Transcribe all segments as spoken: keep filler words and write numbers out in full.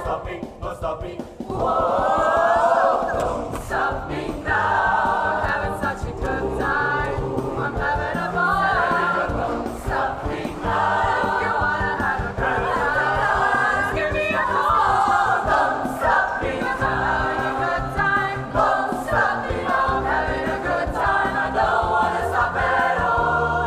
stopping, no stopping. Whoa, don't stop me now. I'm having such a good time. I'm having a ball. Don't stop me now. If you wanna have a good time, just give me a call. Don't stop me now. I'm having a good time. Don't stop me now. I'm having a good time. I don't wanna stop at all.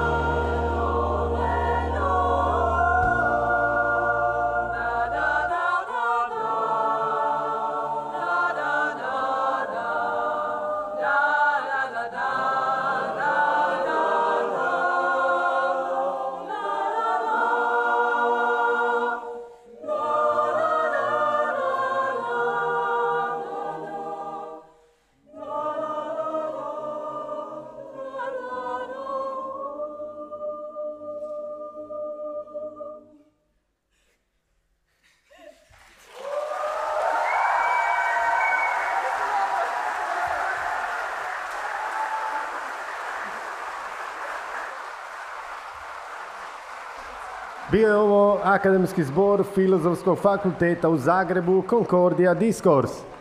Bio je ovo Akademski zbor Filozofskog fakulteta u Zagrebu, Concordia, discors.